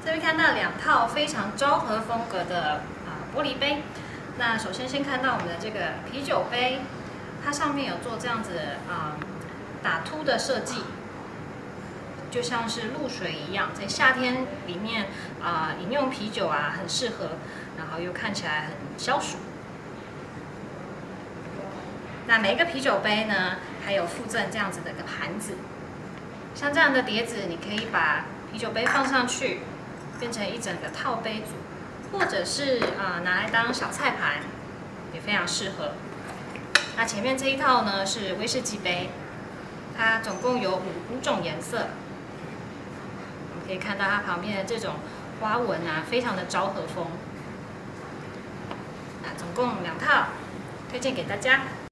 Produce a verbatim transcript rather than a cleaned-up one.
这边看到两套非常昭和风格的啊玻璃杯。那首先先看到我们的这个啤酒杯，它上面有做这样子啊打凸的设计，就像是露水一样，在夏天里面啊饮用啤酒啊很适合，然后又看起来很消暑。那每一个啤酒杯呢，还有附赠这样子的一个盘子，像这样的碟子，你可以把啤酒杯放上去，变成一整个套杯组，或者是啊、呃、拿来当小菜盘，也非常适合。那前面这一套呢是威士忌杯，它总共有五五种颜色，我们可以看到它旁边的这种花纹啊，非常的昭和风。那总共两套，推荐给大家。